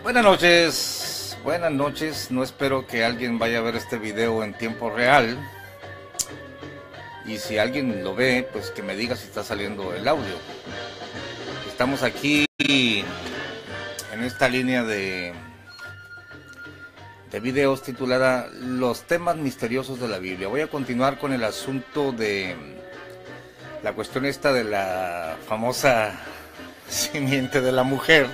Buenas noches, no espero que alguien vaya a ver este video en tiempo real, y si alguien lo ve, pues que me diga si está saliendo el audio. Estamos aquí en esta línea de videos titulada Los temas misteriosos de la Biblia. Voy a continuar con el asunto de la cuestión esta de la famosa simiente de la mujer,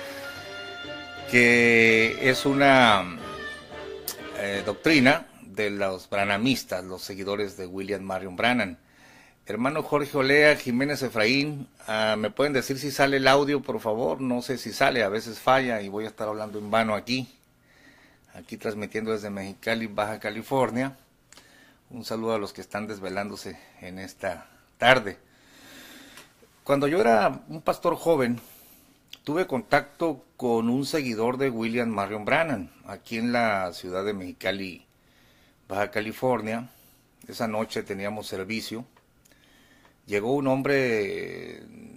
que es una doctrina de los branhamistas, los seguidores de William Marion Branham. Hermano Jorge Olea, Jiménez Efraín, ¿me pueden decir si sale el audio, por favor? No sé si sale, a veces falla y voy a estar hablando en vano aquí transmitiendo desde Mexicali, Baja California. Un saludo a los que están desvelándose en esta tarde. Cuando yo era un pastor joven, tuve contacto con un seguidor de William Marion Branham, aquí en la ciudad de Mexicali, Baja California. Esa noche teníamos servicio. Llegó un hombre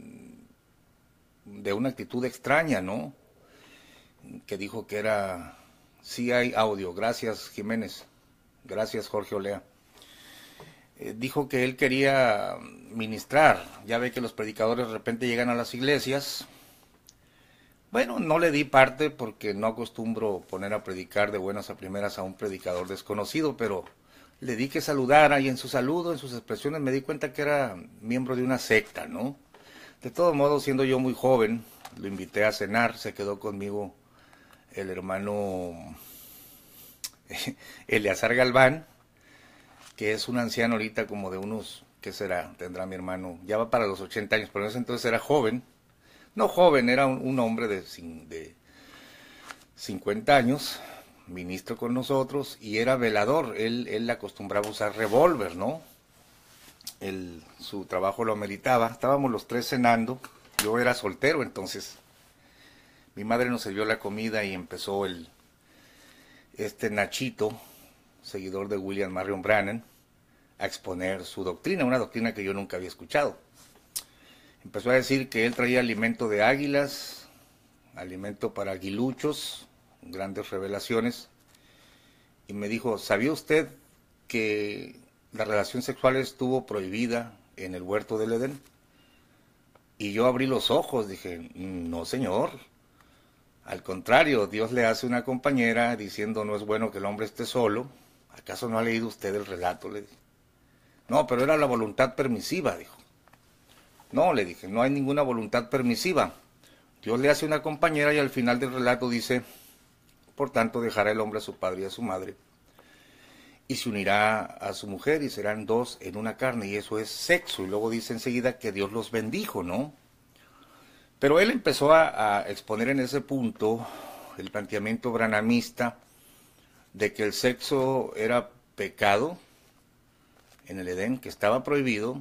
de una actitud extraña, ¿no? Que dijo que era... Sí hay audio, gracias Jiménez, gracias Jorge Olea. Dijo que él quería ministrar. Ya ve que los predicadores de repente llegan a las iglesias. Bueno, no le di parte porque no acostumbro poner a predicar de buenas a primeras a un predicador desconocido, pero le di que saludara, y en su saludo, en sus expresiones, me di cuenta que era miembro de una secta, ¿no? De todos modos, siendo yo muy joven, lo invité a cenar, se quedó conmigo el hermano Eleazar Galván, que es un anciano ahorita como de unos, ¿qué será? Tendrá mi hermano, ya va para los 80 años, pero en ese entonces era joven. No joven, era un hombre de 50 años, ministro con nosotros, y era velador. Él acostumbraba a usar revólver, ¿no? Su trabajo lo ameritaba. Estábamos los tres cenando, yo era soltero, entonces mi madre nos sirvió la comida y empezó este Nachito, seguidor de William Marion Branham, a exponer su doctrina, una doctrina que yo nunca había escuchado. Empezó a decir que él traía alimento de águilas, alimento para aguiluchos, grandes revelaciones, y me dijo, ¿sabía usted que la relación sexual estuvo prohibida en el huerto del Edén? Y yo abrí los ojos, dije, no señor, al contrario, Dios le hace una compañera diciendo no es bueno que el hombre esté solo. ¿Acaso no ha leído usted el relato? Le dije. No, pero era la voluntad permisiva, dijo. No, le dije, no hay ninguna voluntad permisiva. Dios le hace una compañera y al final del relato dice, por tanto dejará el hombre a su padre y a su madre y se unirá a su mujer y serán dos en una carne, y eso es sexo. Y luego dice enseguida que Dios los bendijo, ¿no? Pero él empezó a exponer en ese punto el planteamiento branhamista de que el sexo era pecado en el Edén, que estaba prohibido,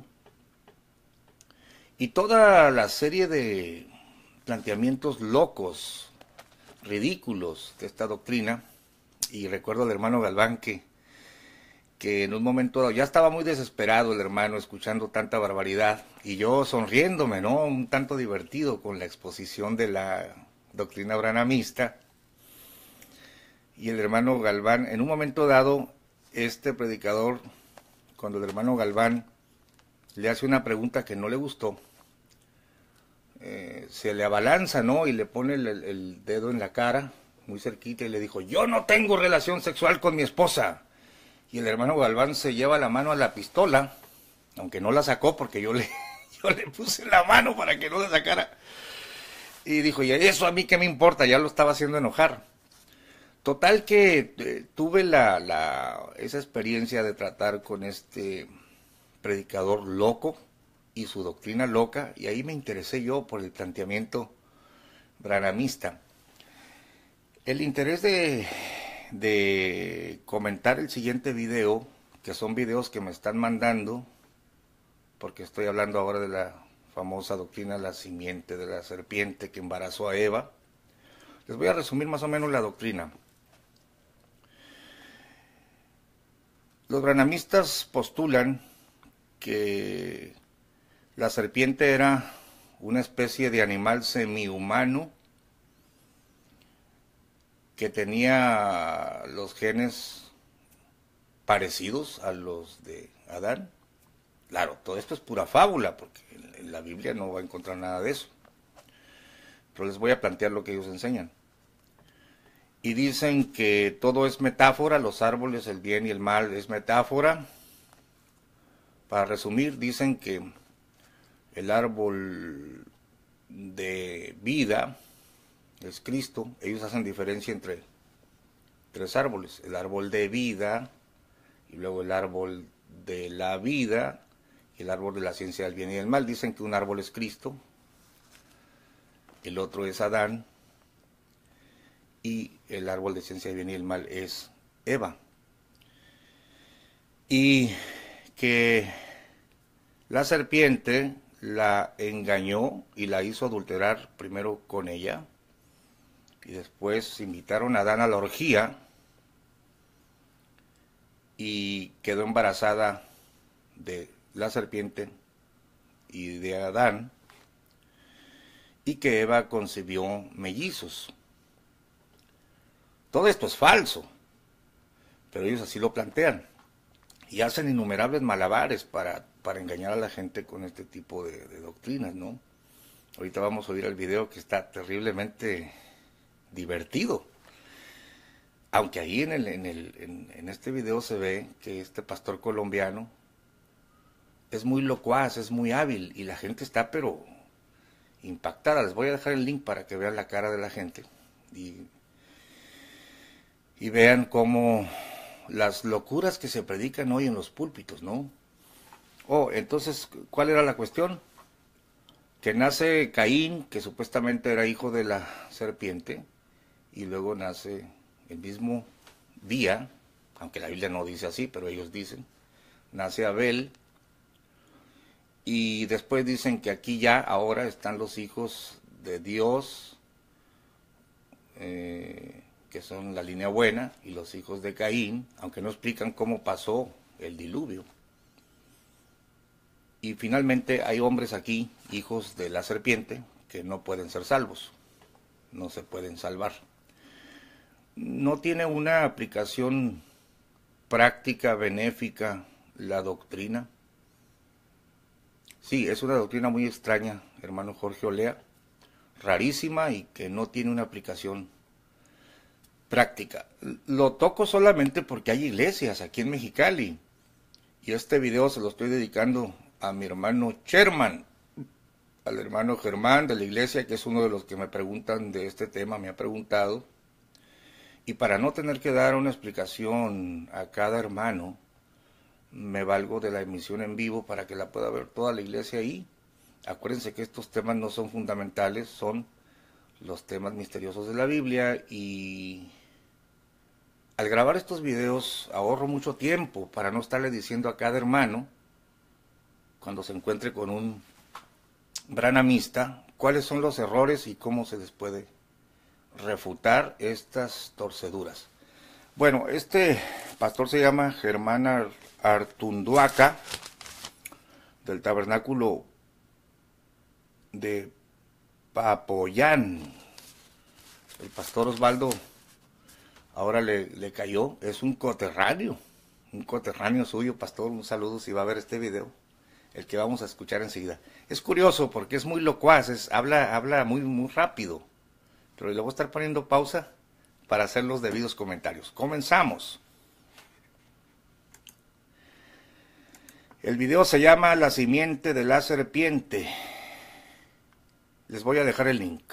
y toda la serie de planteamientos locos, ridículos de esta doctrina. Y recuerdo al hermano Galván que en un momento dado, ya estaba muy desesperado el hermano escuchando tanta barbaridad, y yo sonriéndome, ¿no? Un tanto divertido con la exposición de la doctrina branhamista. Y el hermano Galván, en un momento dado, este predicador, cuando el hermano Galván le hace una pregunta que no le gustó, se le abalanza, ¿no? Y le pone el dedo en la cara, muy cerquita, y le dijo, yo no tengo relación sexual con mi esposa. Y el hermano Galván se lleva la mano a la pistola, aunque no la sacó porque yo le puse la mano para que no la sacara. Y dijo, y eso a mí qué me importa, ya lo estaba haciendo enojar. Total que tuve esa experiencia de tratar con este predicador loco y su doctrina loca, y ahí me interesé yo por el planteamiento branhamista. El interés de comentar el siguiente video, que son videos que me están mandando, porque estoy hablando ahora de la famosa doctrina de la simiente de la serpiente que embarazó a Eva. Les voy a resumir más o menos la doctrina. Los branhamistas postulan que la serpiente era una especie de animal semihumano que tenía los genes parecidos a los de Adán. Claro, todo esto es pura fábula, porque en la Biblia no va a encontrar nada de eso. Pero les voy a plantear lo que ellos enseñan. Y dicen que todo es metáfora, los árboles, el bien y el mal es metáfora. Para resumir, dicen que el árbol de vida es Cristo. Ellos hacen diferencia entre tres árboles: el árbol de vida, y luego el árbol de la vida, y el árbol de la ciencia del bien y del mal. Dicen que un árbol es Cristo, el otro es Adán, y el árbol de ciencia del bien y del mal es Eva. Y que la serpiente la engañó y la hizo adulterar primero con ella, y después invitaron a Adán a la orgía, y quedó embarazada de la serpiente y de Adán, y que Eva concibió mellizos. Todo esto es falso, pero ellos así lo plantean, y hacen innumerables malabares para engañar a la gente con este tipo de doctrinas, ¿no? Ahorita vamos a oír el video, que está terriblemente divertido. Aunque ahí en este video se ve que este pastor colombiano es muy locuaz, es muy hábil, y la gente está pero impactada. Les voy a dejar el link para que vean la cara de la gente y vean cómo las locuras que se predican hoy en los púlpitos, ¿no? Entonces, ¿cuál era la cuestión? Que nace Caín, que supuestamente era hijo de la serpiente, y luego nace el mismo día, aunque la Biblia no dice así, pero ellos dicen, nace Abel, y después dicen que aquí ya ahora están los hijos de Dios, que son la línea buena, y los hijos de Caín, aunque no explican cómo pasó el diluvio. Y finalmente hay hombres aquí, hijos de la serpiente, que no pueden ser salvos, no se pueden salvar. No tiene una aplicación práctica, benéfica, la doctrina. Sí, es una doctrina muy extraña, hermano Jorge Olea, rarísima, y que no tiene una aplicación práctica. Lo toco solamente porque hay iglesias aquí en Mexicali, y este video se lo estoy dedicando a mi hermano Sherman, al hermano Germán de la iglesia, que es uno de los que me preguntan de este tema, me ha preguntado, y para no tener que dar una explicación a cada hermano, me valgo de la emisión en vivo para que la pueda ver toda la iglesia ahí. Acuérdense que estos temas no son fundamentales, son los temas misteriosos de la Biblia, y al grabar estos videos ahorro mucho tiempo para no estarle diciendo a cada hermano, cuando se encuentre con un branamista, cuáles son los errores y cómo se les puede refutar estas torceduras. Bueno, este pastor se llama Germán Artunduaca, del tabernáculo de Papoyán. El pastor Osvaldo ahora le cayó, es un coterráneo suyo, pastor. Un saludo si va a ver este video, el que vamos a escuchar enseguida. Es curioso porque es muy locuaz, habla muy rápido, pero le voy a estar poniendo pausa para hacer los debidos comentarios. Comenzamos. El video se llama La simiente de la serpiente. Les voy a dejar el link.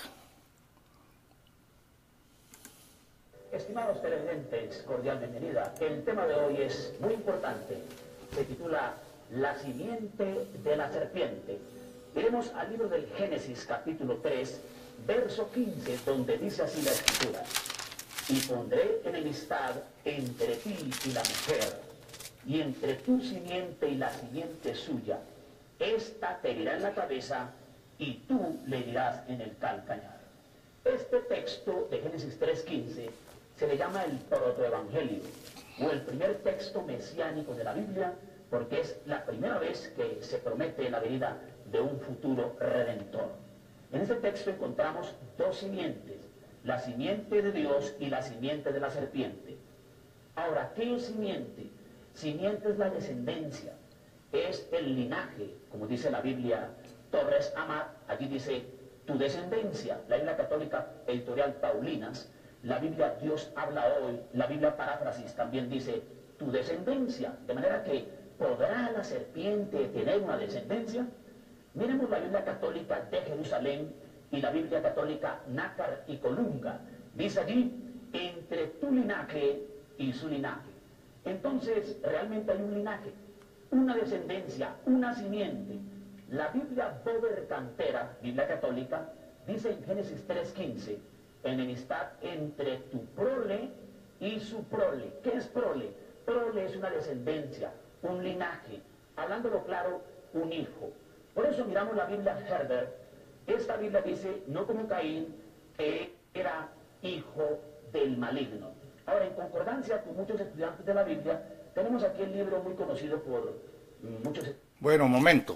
Estimados televidentes, cordial bienvenida. El tema de hoy es muy importante. Se titula La simiente de la serpiente. Iremos al libro del Génesis, capítulo 3, verso 15, donde dice así la Escritura: y pondré enemistad entre ti y la mujer, y entre tu simiente y la simiente suya. Esta te herirá en la cabeza, y tú le herirás en el calcañar. Este texto de Génesis 3:15 se le llama el protoevangelio, o el primer texto mesiánico de la Biblia, porque es la primera vez que se promete la venida de un futuro redentor. En este texto encontramos dos simientes, la simiente de Dios y la simiente de la serpiente. Ahora, ¿qué es simiente? Simiente es la descendencia, es el linaje, como dice la Biblia Torres Amat, aquí dice tu descendencia, la Biblia Católica Editorial Paulinas, la Biblia Dios habla hoy, la Biblia Paráfrasis también dice tu descendencia, de manera que ¿podrá la serpiente tener una descendencia? Miremos la Biblia Católica de Jerusalén y la Biblia Católica Nácar y Colunga, dice allí entre tu linaje y su linaje. Entonces realmente hay un linaje, una descendencia, una simiente. La Biblia Bover Cantera, Biblia Católica, dice en Génesis 3:15, enemistad entre tu prole y su prole. ¿Qué es prole? Prole es una descendencia, un linaje. Hablándolo claro, un hijo. Por eso miramos la Biblia Herbert. Esta Biblia dice, no como Caín, que era hijo del maligno. Ahora, en concordancia con muchos estudiantes de la Biblia, tenemos aquí el libro muy conocido por muchos... Bueno, momento.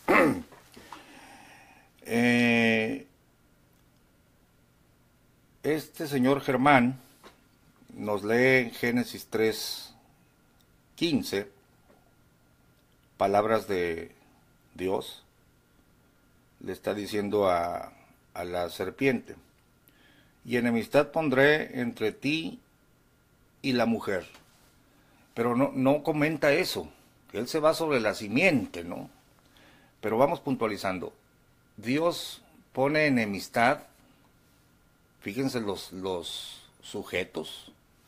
Este señor Germán nos lee Génesis 3:15, palabras de Dios. Le está diciendo a la serpiente, y enemistad pondré entre ti y la mujer. Pero no comenta eso. Él se va sobre la simiente, ¿no? Pero vamos puntualizando. Dios pone enemistad. Fíjense los sujetos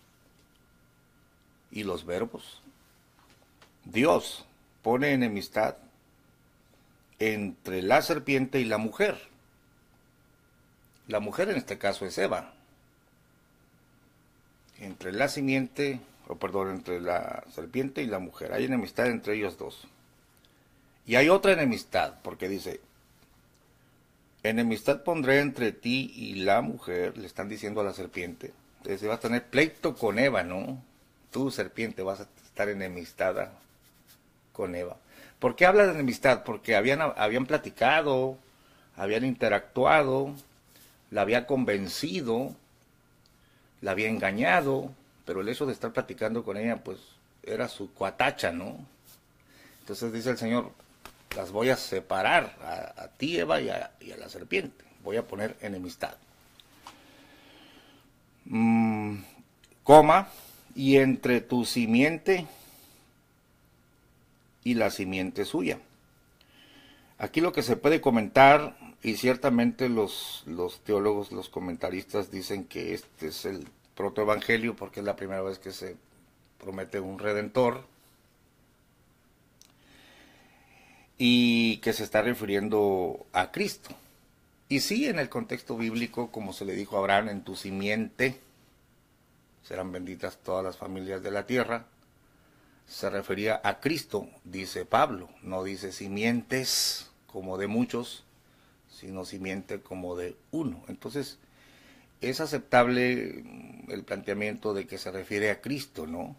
y los verbos. Dios pone enemistad entre la serpiente y la mujer. La mujer en este caso es Eva. Entre la simiente, entre la serpiente y la mujer. Hay enemistad entre ellos dos. Y hay otra enemistad, porque dice, enemistad pondré entre ti y la mujer, le están diciendo a la serpiente. Entonces vas a tener pleito con Eva, ¿no? Tú, serpiente, vas a estar enemistada con Eva. ¿Por qué habla de enemistad? Porque habían platicado, habían interactuado, la había convencido, la había engañado, pero el hecho de estar platicando con ella, pues, era su cuatacha, ¿no? Entonces dice el Señor, las voy a separar, a ti, Eva, y a la serpiente. Voy a poner enemistad. Coma, y entre tu simiente y la simiente suya. Aquí lo que se puede comentar, y ciertamente los teólogos, los comentaristas dicen que este es el protoevangelio, porque es la primera vez que se promete un redentor, y que se está refiriendo a Cristo. Y sí, en el contexto bíblico, como se le dijo a Abraham, en tu simiente serán benditas todas las familias de la tierra, se refería a Cristo, dice Pablo, no dice simientes como de muchos, sino simiente como de uno. Entonces, es aceptable el planteamiento de que se refiere a Cristo, ¿no?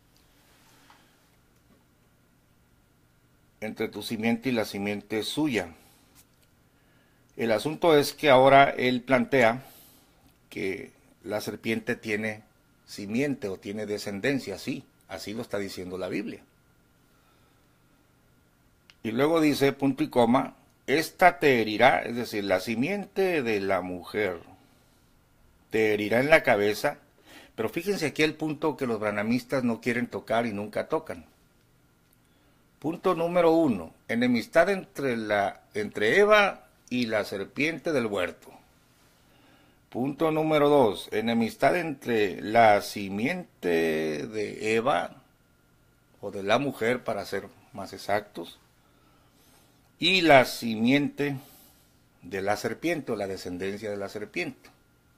Entre tu simiente y la simiente suya. El asunto es que ahora él plantea que la serpiente tiene simiente o tiene descendencia, sí, así lo está diciendo la Biblia. Y luego dice, punto y coma, esta te herirá, es decir, la simiente de la mujer te herirá en la cabeza, pero fíjense aquí el punto que los branhamistas no quieren tocar y nunca tocan. Punto número 1, enemistad entre Eva y la serpiente del huerto. Punto número 2, enemistad entre la simiente de Eva, o de la mujer para ser más exactos, y la simiente de la serpiente, o la descendencia de la serpiente.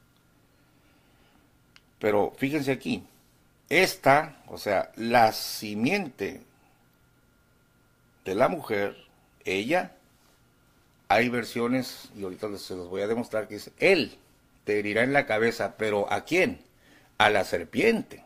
Pero fíjense aquí, esta, o sea, la simiente de la mujer, ella, hay versiones, y ahorita se los voy a demostrar, que dice, él te herirá en la cabeza, pero ¿a quién? A la serpiente,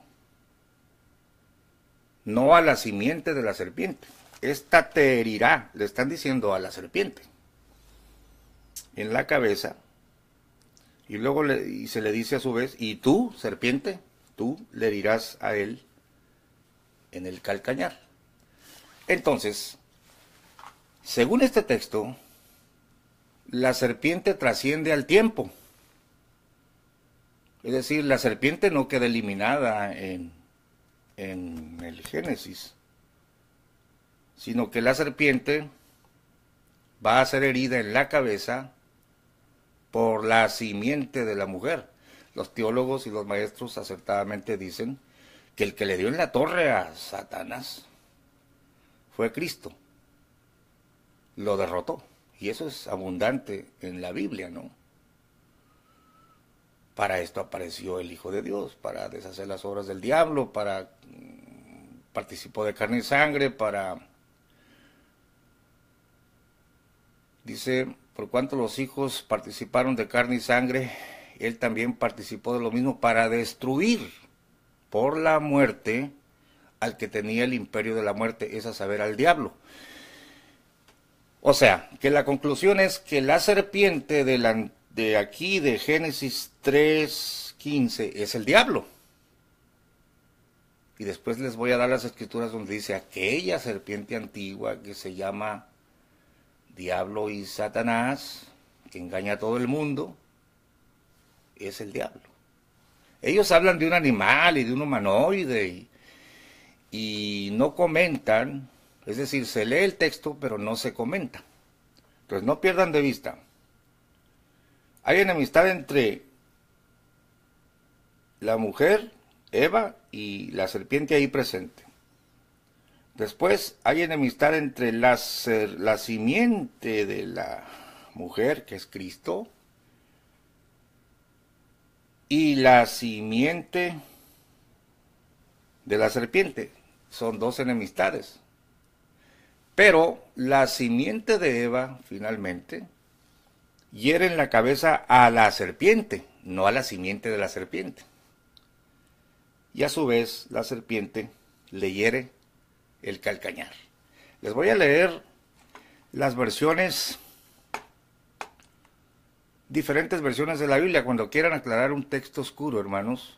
no a la simiente de la serpiente. Esta te herirá, le están diciendo a la serpiente, en la cabeza, Y luego y se le dice a su vez, y tú, serpiente, tú le herirás a él en el calcañar. Entonces, según este texto, la serpiente trasciende al tiempo. Es decir, la serpiente no queda eliminada en el Génesis, sino que la serpiente va a ser herida en la cabeza por la simiente de la mujer. Los teólogos y los maestros acertadamente dicen que el que le dio en la torre a Satanás fue Cristo. Lo derrotó. Y eso es abundante en la Biblia, ¿no? Para esto apareció el Hijo de Dios, para deshacer las obras del diablo, participó de carne y sangre, dice, por cuanto los hijos participaron de carne y sangre, él también participó de lo mismo para destruir por la muerte al que tenía el imperio de la muerte, es a saber, al diablo. O sea, que la conclusión es que la serpiente de aquí, de Génesis 3:15, es el diablo. Y después les voy a dar las escrituras donde dice aquella serpiente antigua que se llama Diablo y Satanás, que engaña a todo el mundo, es el diablo. Ellos hablan de un animal y de un humanoide y no comentan, es decir, se lee el texto pero no se comenta. Entonces no pierdan de vista. Hay enemistad entre la mujer, Eva, y la serpiente ahí presente. Después hay enemistad entre la simiente de la mujer, que es Cristo, y la simiente de la serpiente. Son dos enemistades. Pero la simiente de Eva, finalmente, hiere en la cabeza a la serpiente, no a la simiente de la serpiente. Y a su vez, la serpiente le hiere el calcañar. Les voy a leer las versiones, diferentes versiones de la Biblia. Cuando quieran aclarar un texto oscuro, hermanos,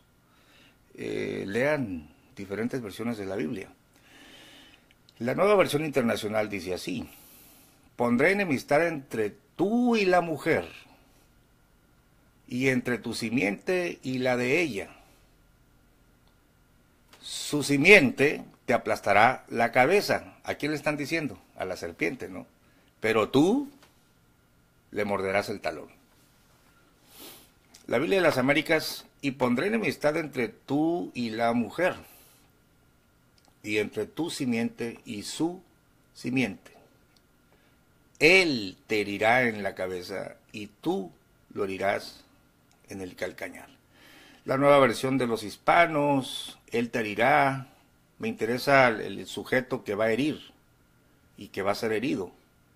lean diferentes versiones de la Biblia. La Nueva Versión Internacional dice así: pondré enemistad entre tú y la mujer, y entre tu simiente y la de ella. Su simiente te aplastará la cabeza. ¿A quién le están diciendo? A la serpiente, ¿no? Pero tú le morderás el talón. La Biblia de las Américas: y pondré enemistad entre tú y la mujer, y entre tu simiente y su simiente. Él te herirá en la cabeza y tú lo herirás en el calcañar. La Nueva Versión de los Hispanos: él te herirá. Me interesa el sujeto que va a herir y que va a ser herido.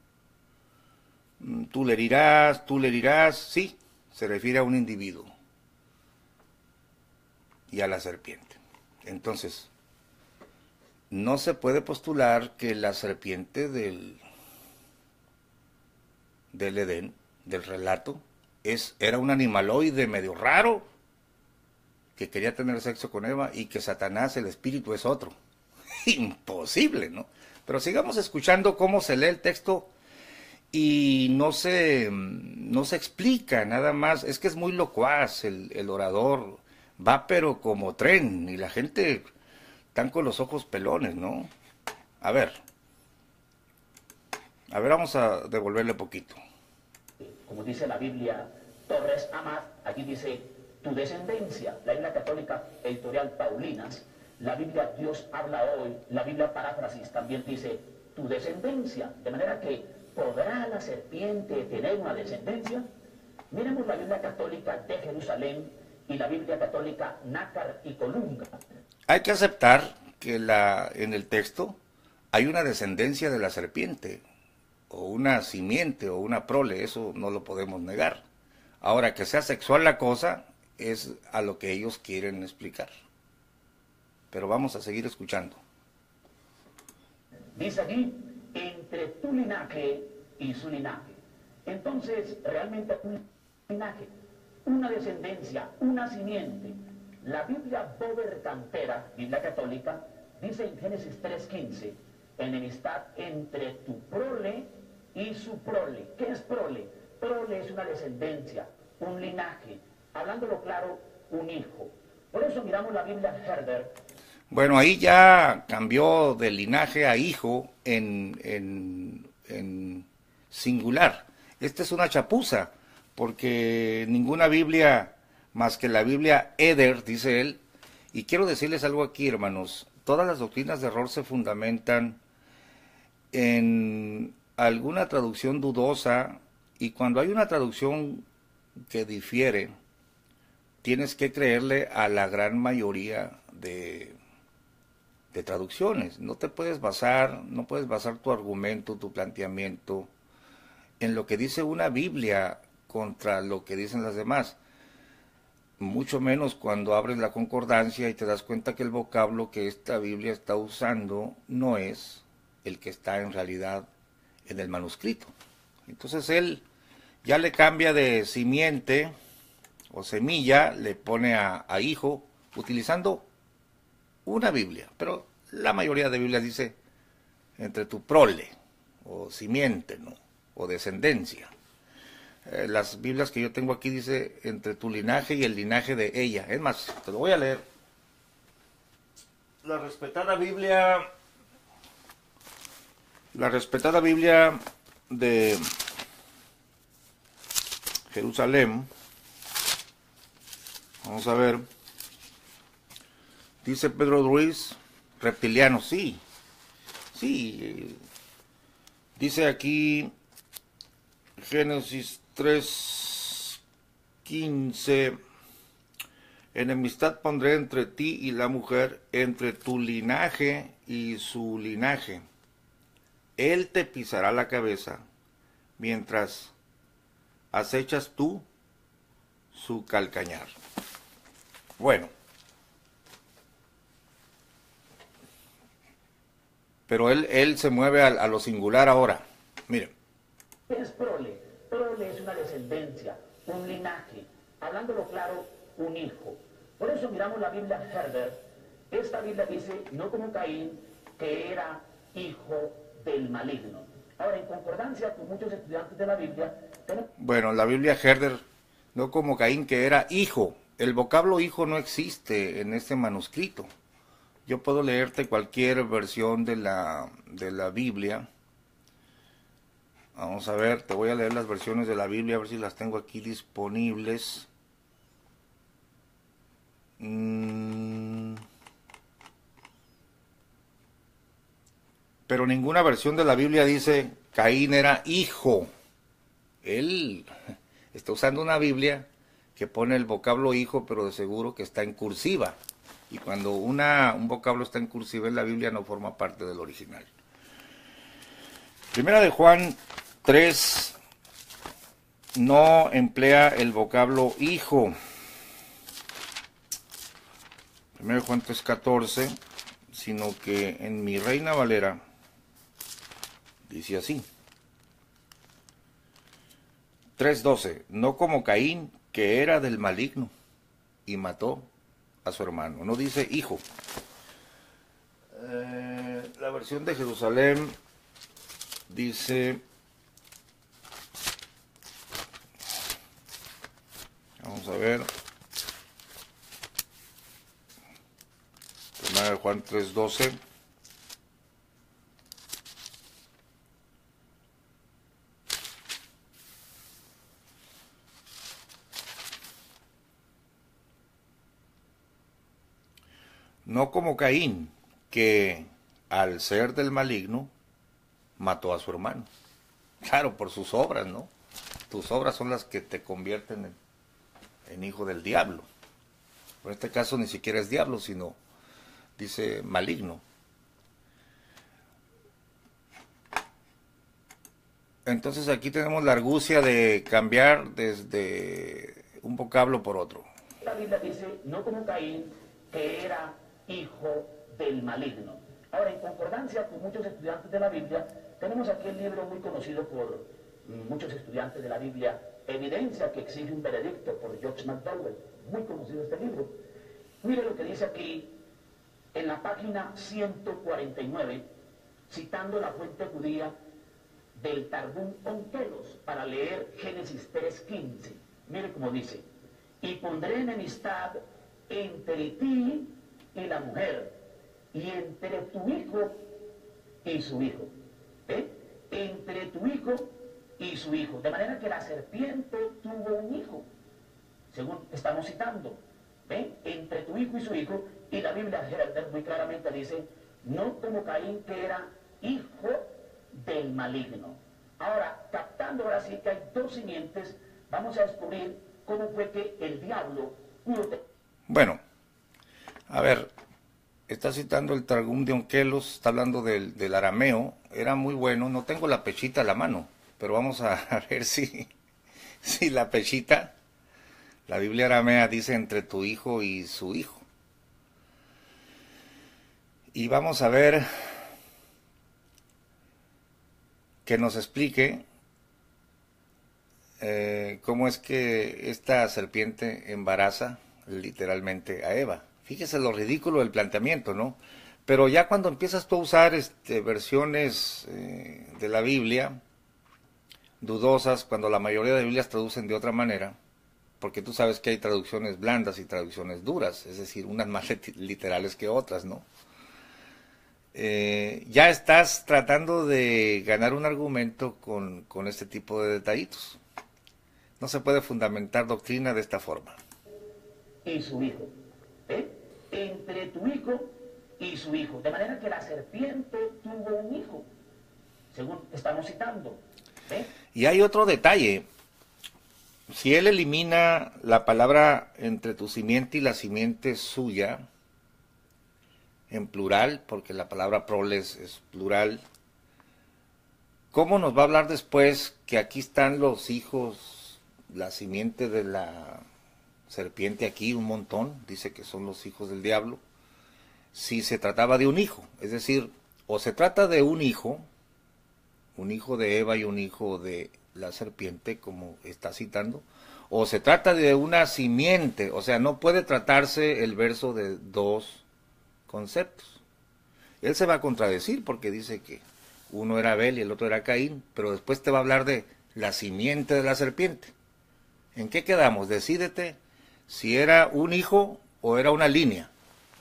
Tú le herirás, sí, se refiere a un individuo y a la serpiente. Entonces, no se puede postular que la serpiente del Edén, del relato, era un animaloide medio raro que quería tener sexo con Eva, y que Satanás, el espíritu, es otro. Imposible, ¿no? Pero sigamos escuchando cómo se lee el texto y no se explica nada más. Es que es muy locuaz el orador, va pero como tren, y la gente están con los ojos pelones, ¿no? A ver, vamos a devolverle poquito. Como dice la Biblia, Torres Amat, aquí dice tu descendencia. La Biblia Católica Editorial Paulinas, la Biblia Dios habla hoy, la Biblia Paráfrasis también dice tu descendencia. De manera que, ¿podrá la serpiente tener una descendencia? Miremos la Biblia Católica de Jerusalén y la Biblia Católica Nácar y Colunga. Hay que aceptar que en el texto hay una descendencia de la serpiente, o una simiente, o una prole, eso no lo podemos negar. Ahora, que sea sexual la cosa, es a lo que ellos quieren explicar. Pero vamos a seguir escuchando. Dice aquí, entre tu linaje y su linaje. Entonces, realmente un una descendencia, una simiente. La Biblia Bover Cantera, Biblia católica, dice en Génesis 3:15, enemistad entre tu prole y su prole. ¿Qué es prole? Prole es una descendencia, un linaje, hablándolo claro, un hijo. Por eso miramos la Biblia Herder. Bueno, ahí ya cambió de linaje a hijo en singular. Esta es una chapuza, porque ninguna Biblia más que la Biblia Eder, dice él, y quiero decirles algo aquí, hermanos, todas las doctrinas de error se fundamentan en alguna traducción dudosa, y cuando hay una traducción que difiere, tienes que creerle a la gran mayoría de traducciones. No puedes basar tu argumento, tu planteamiento en lo que dice una Biblia contra lo que dicen las demás. Mucho menos cuando abres la concordancia y te das cuenta que el vocablo que esta Biblia está usando no es el que está en realidad en el manuscrito. Entonces él ya le cambia de simiente o semilla, le pone a hijo, utilizando una Biblia, pero la mayoría de Biblias dice entre tu prole, o simiente, ¿no? O descendencia. Las Biblias que yo tengo aquí dice entre tu linaje y el linaje de ella. Es más, te lo voy a leer. La respetada Biblia de Jerusalén, vamos a ver, dice Pedro Ruiz, reptiliano, sí, dice aquí Génesis 3:15, enemistad pondré entre ti y la mujer, entre tu linaje y su linaje. Él te pisará la cabeza, mientras acechas tú su calcañar. Bueno, pero él se mueve a lo singular ahora. Miren. Es prole. Prole es una descendencia, un linaje. Hablándolo claro, un hijo. Por eso miramos la Biblia Herder. Esta Biblia dice, no como Caín, que era hijo del maligno. Ahora, en concordancia con muchos estudiantes de la Biblia... Bueno, la Biblia Herder, no como Caín, que era hijo. El vocablo hijo no existe en este manuscrito. Yo puedo leerte cualquier versión de la Biblia. Vamos a ver, te voy a leer las versiones de la Biblia, a ver si las tengo aquí disponibles. Pero ninguna versión de la Biblia dice Caín era hijo. Él está usando una Biblia que pone el vocablo hijo, pero de seguro que está en cursiva. Y cuando un vocablo está en cursiva en la Biblia no forma parte del original. Primera de Juan 3 no emplea el vocablo hijo. Primera de Juan 3:14, sino que en mi Reina Valera dice así. 3:12, no como Caín, que era del maligno y mató a su hermano. No dice hijo. La versión de Jerusalén dice, vamos a ver, Primera de Juan 3:12. No como Caín, que al ser del maligno mató a su hermano. Claro, por sus obras, ¿no? Tus obras son las que te convierten en hijo del diablo. En este caso ni siquiera es diablo, sino dice maligno. Entonces aquí tenemos la argucia de cambiar desde un vocablo por otro. La Biblia dice, no como Caín, que era hijo del maligno. Ahora, en concordancia con muchos estudiantes de la Biblia, tenemos aquí el libro muy conocido por muchos estudiantes de la Biblia, Evidencia que exige un veredicto, por George McDowell, muy conocido este libro. Mire lo que dice aquí en la página 149, citando la fuente judía del Targum Onkelos, para leer Génesis 3:15. Mire cómo dice: y pondré enemistad entre ti y la mujer, y entre tu hijo y su hijo. ¿Eh? Entre tu hijo y su hijo. De manera que la serpiente tuvo un hijo, según estamos citando. ¿Ven? Entre tu hijo y su hijo. Y la Biblia muy claramente dice, no como Caín, que era hijo del maligno. Ahora, captando ahora sí que hay dos simientes, vamos a descubrir cómo fue que el diablo pudo... Bueno, a ver, está citando el Targum de Onkelos, está hablando del arameo, era muy bueno, no tengo la pechita a la mano, pero vamos a ver si la pechita, la Biblia aramea dice entre tu hijo y su hijo. Y vamos a ver que nos explique cómo es que esta serpiente embaraza literalmente a Eva. Fíjese lo ridículo del planteamiento, ¿no? Pero ya cuando empiezas tú a usar versiones de la Biblia dudosas, cuando la mayoría de Biblias traducen de otra manera, porque tú sabes que hay traducciones blandas y traducciones duras, es decir, unas más literales que otras, ¿no? Ya estás tratando de ganar un argumento con este tipo de detallitos. No se puede fundamentar doctrina de esta forma. Y su hijo, entre tu hijo y su hijo, de manera que la serpiente tuvo un hijo, según estamos citando. Y hay otro detalle. Si él elimina la palabra entre tu simiente y la simiente suya, en plural, porque la palabra proles es plural, ¿cómo nos va a hablar después que aquí están los hijos, la simiente de la serpiente aquí, un montón, dice que son los hijos del diablo, si se trataba de un hijo? Es decir, o se trata de un hijo de Eva y un hijo de la serpiente, como está citando, o se trata de una simiente, o sea, no puede tratarse el verso de dos conceptos. Él se va a contradecir porque dice que uno era Abel y el otro era Caín, pero después te va a hablar de la simiente de la serpiente. ¿En qué quedamos? Decídete si era un hijo o era una línea.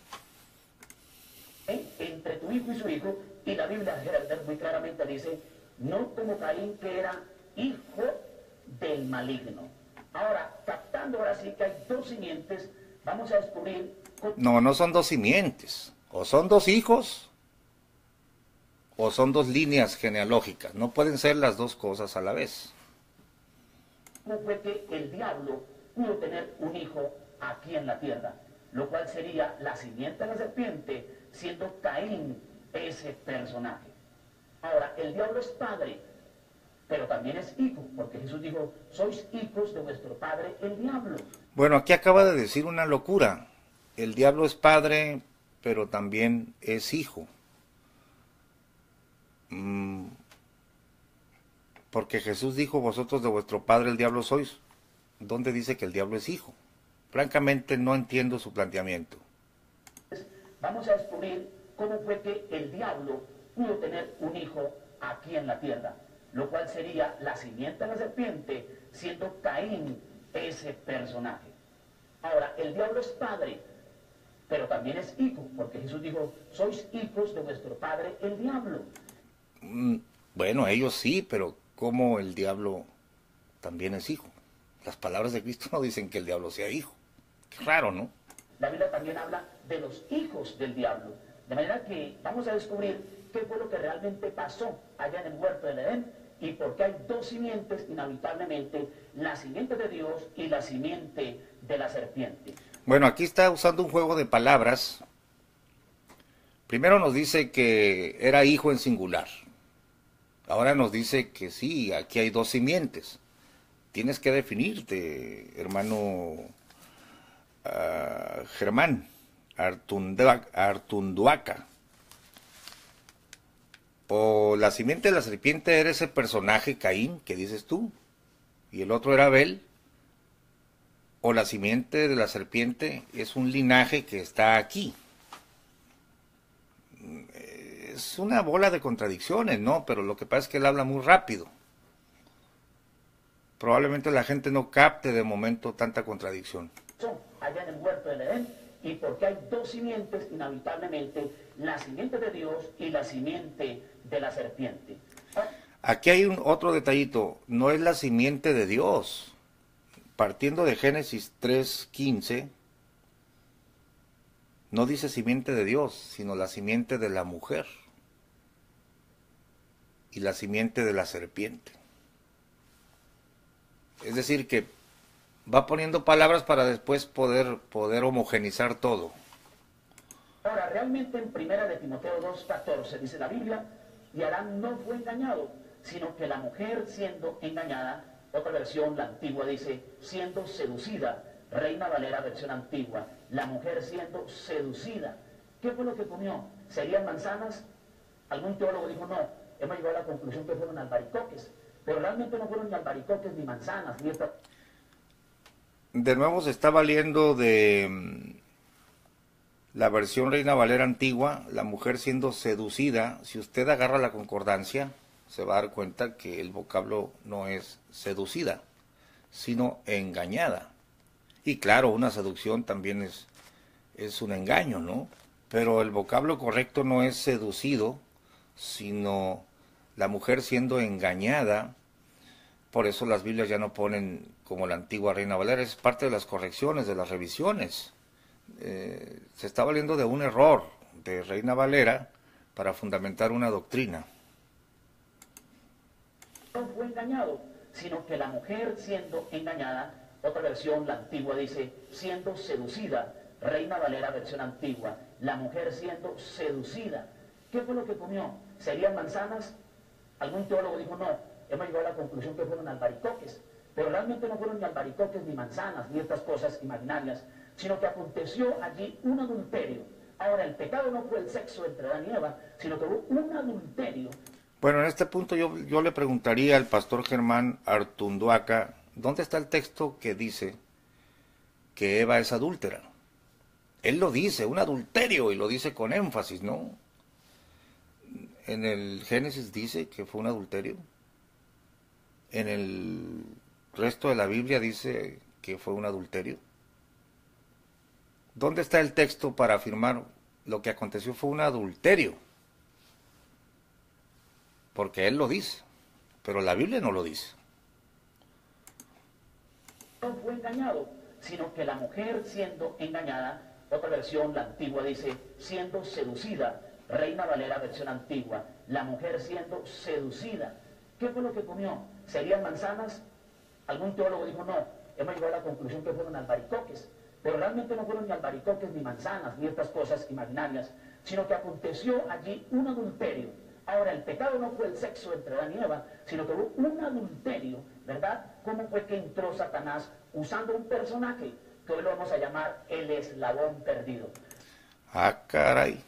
Entre tu hijo y su hijo, y la Biblia muy claramente dice, no como Caín, que era hijo del maligno. Ahora, captando ahora sí que hay dos simientes, vamos a descubrir... No son dos simientes. O son dos hijos, o son dos líneas genealógicas. No pueden ser las dos cosas a la vez. ¿Cómo fue que el diablo pudo tener un hijo aquí en la tierra? Lo cual sería la simiente de la serpiente, siendo Caín ese personaje. Ahora, el diablo es padre, pero también es hijo, porque Jesús dijo, sois hijos de vuestro padre el diablo. Bueno, aquí acaba de decir una locura. El diablo es padre, pero también es hijo. Porque Jesús dijo, vosotros de vuestro padre el diablo sois. ¿Dónde dice que el diablo es hijo? Francamente no entiendo su planteamiento. Vamos a descubrir cómo fue que el diablo pudo tener un hijo aquí en la tierra, lo cual sería la simiente de la serpiente, siendo Caín ese personaje. Ahora, el diablo es padre, pero también es hijo, porque Jesús dijo, sois hijos de vuestro padre el diablo. Bueno, ellos sí, pero ¿cómo el diablo también es hijo? Las palabras de Cristo no dicen que el diablo sea hijo. Qué raro, ¿no? La Biblia también habla de los hijos del diablo. De manera que vamos a descubrir qué fue lo que realmente pasó allá en el huerto del Edén y por qué hay dos simientes, inevitablemente, la simiente de Dios y la simiente de la serpiente. Bueno, aquí está usando un juego de palabras. Primero nos dice que era hijo en singular. Ahora nos dice que sí, aquí hay dos simientes. Tienes que definirte, hermano Germán Artunduaca. O la simiente de la serpiente era ese personaje Caín que dices tú, y el otro era Abel, o la simiente de la serpiente es un linaje que está aquí. Es una bola de contradicciones, ¿no? Pero lo que pasa es que él habla muy rápido. Probablemente la gente no capte de momento tanta contradicción. Allá en el huerto del Edén, y porque hay dos simientes, inevitablemente, la simiente de Dios y la simiente de la serpiente. Aquí hay otro detallito, no es la simiente de Dios. Partiendo de Génesis 3:15, no dice simiente de Dios, sino la simiente de la mujer y la simiente de la serpiente. Es decir, que va poniendo palabras para después poder homogenizar todo. Ahora, realmente en primera de Timoteo 2:14 dice la Biblia, y Adán no fue engañado, sino que la mujer siendo engañada, otra versión, la antigua, dice, siendo seducida, Reina Valera, versión antigua, la mujer siendo seducida. ¿Qué fue lo que comió? ¿Serían manzanas? Algún teólogo dijo, no, hemos llegado a la conclusión que fueron albaricoques, pero realmente no fueron ni albaricoques ni manzanas, ni esta... De nuevo se está valiendo de la versión Reina Valera antigua, la mujer siendo seducida. Si usted agarra la concordancia, se va a dar cuenta que el vocablo no es seducida, sino engañada. Y claro, una seducción también es un engaño, ¿no? Pero el vocablo correcto no es seducido, sino la mujer siendo engañada. Por eso las Biblias ya no ponen como la antigua Reina Valera, es parte de las correcciones, de las revisiones. Se está valiendo de un error de Reina Valera para fundamentar una doctrina. No fue engañado, sino que la mujer siendo engañada, otra versión, la antigua, dice, siendo seducida, Reina Valera, versión antigua, la mujer siendo seducida. ¿Qué fue lo que comió? ¿Serían manzanas? Algún teólogo dijo, no, hemos llegado a la conclusión que fueron albaricoques, pero realmente no fueron ni albaricoques, ni manzanas, ni estas cosas imaginarias, sino que aconteció allí un adulterio. Ahora, el pecado no fue el sexo entre Adán y Eva, sino que hubo un adulterio. Bueno, en este punto yo le preguntaría al pastor Germán Artunduaca, ¿dónde está el texto que dice que Eva es adúltera? Él lo dice, un adulterio, y lo dice con énfasis, ¿no? En el Génesis dice que fue un adulterio. En el resto de la Biblia dice que fue un adulterio. ¿Dónde está el texto para afirmar lo que aconteció fue un adulterio? Porque él lo dice, pero la Biblia no lo dice. No fue engañado, sino que la mujer siendo engañada, otra versión, la antigua, dice, siendo seducida, Reina Valera, versión antigua, la mujer siendo seducida. ¿Qué fue lo que comió? ¿Serían manzanas? Algún teólogo dijo, no, hemos llegado a la conclusión que fueron albaricoques, pero realmente no fueron ni albaricoques, ni manzanas, ni estas cosas imaginarias, sino que aconteció allí un adulterio. Ahora, el pecado no fue el sexo entre Adán y Eva, sino que hubo un adulterio, ¿verdad? ¿Cómo fue que entró Satanás usando un personaje que hoy lo vamos a llamar el eslabón perdido? Ah, caray.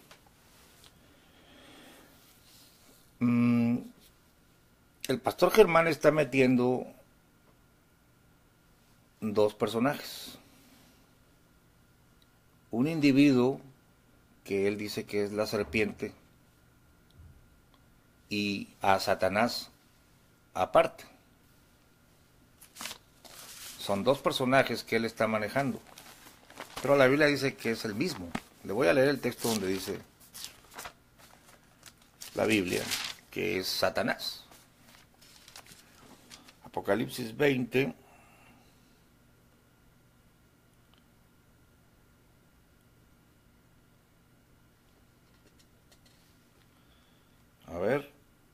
El pastor Germán está metiendo dos personajes. Un individuo que él dice que es la serpiente y a Satanás aparte. Son dos personajes que él está manejando, pero la Biblia dice que es el mismo. Le voy a leer el texto donde dice la Biblia que es Satanás. Apocalipsis 20. A ver.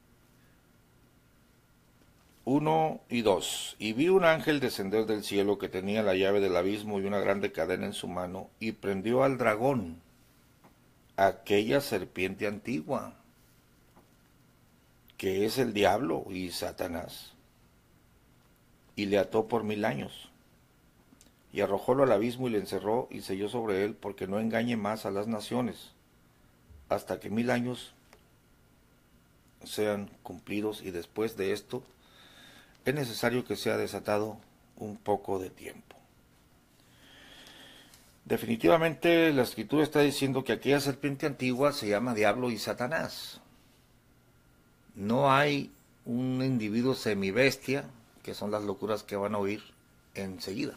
1 y 2. Y vi un ángel descender del cielo que tenía la llave del abismo y una grande cadena en su mano, y prendió al dragón, aquella serpiente antigua, que es el diablo y Satanás, y le ató por 1000 años, y arrojólo al abismo y le encerró y selló sobre él, porque no engañe más a las naciones, hasta que 1000 años sean cumplidos, y después de esto es necesario que sea desatado un poco de tiempo. Definitivamente la escritura está diciendo que aquella serpiente antigua se llama diablo y Satanás. No hay un individuo semibestia, que son las locuras que van a oír enseguida.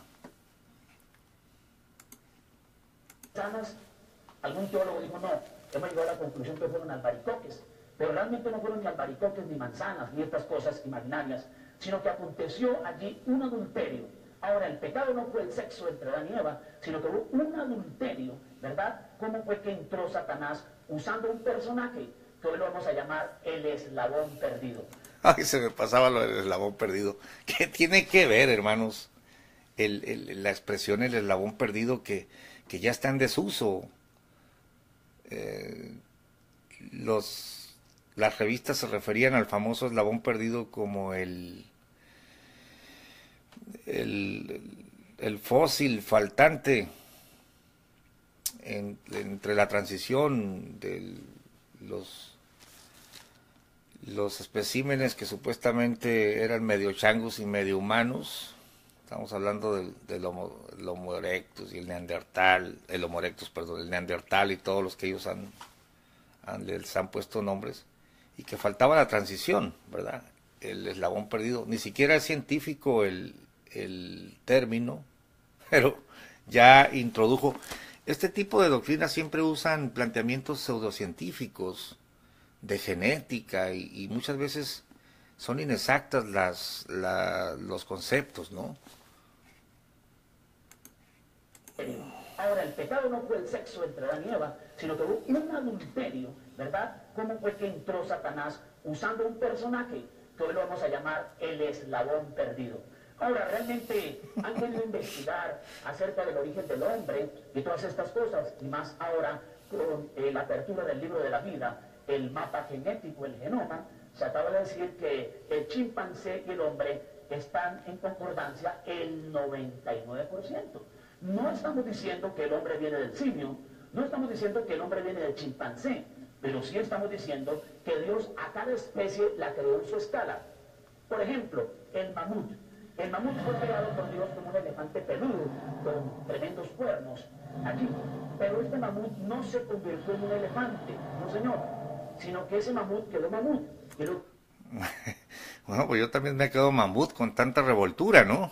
Algún teólogo dijo, no, hemos llegado a la conclusión que fueron albaricoques, pero realmente no fueron ni albaricoques, ni manzanas, ni estas cosas imaginarias, sino que aconteció allí un adulterio. Ahora, el pecado no fue el sexo entre Adán y Eva, sino que hubo un adulterio, ¿verdad? ¿Cómo fue que entró Satanás usando un personaje que hoy lo vamos a llamar el eslabón perdido? Ay, se me pasaba lo del eslabón perdido. ¿Qué tiene que ver, hermanos, la expresión el eslabón perdido que ya está en desuso? Las revistas se referían al famoso eslabón perdido como el fósil faltante entre la transición de los especímenes que supuestamente eran medio changos y medio humanos. Estamos hablando del Homo erectus y el Neandertal, el Neandertal y todos los que ellos les han puesto nombres, y que faltaba la transición, ¿verdad? El eslabón perdido. Ni siquiera es científico el término, pero ya introdujo. Este tipo de doctrinas siempre usan planteamientos pseudocientíficos de genética y muchas veces son inexactas los conceptos, ¿no? Ahora, el pecado no fue el sexo entre Adán y Eva, sino que hubo un adulterio, ¿verdad? ¿Cómo fue que entró Satanás usando un personaje que hoy lo vamos a llamar el eslabón perdido? Ahora, realmente han querido investigar acerca del origen del hombre y todas estas cosas, y más ahora con la apertura del libro de la vida, el mapa genético, el genoma. Se acaba de decir que el chimpancé y el hombre están en concordancia el 99%. No estamos diciendo que el hombre viene del simio, no estamos diciendo que el hombre viene del chimpancé, pero sí estamos diciendo que Dios a cada especie la creó en su escala. Por ejemplo, el mamut. El mamut fue creado por Dios como un elefante peludo, con tremendos cuernos, allí. Pero este mamut no se convirtió en un elefante, no señor, sino que ese mamut quedó mamut. Bueno, pues yo también me quedo mamut con tanta revoltura, ¿no?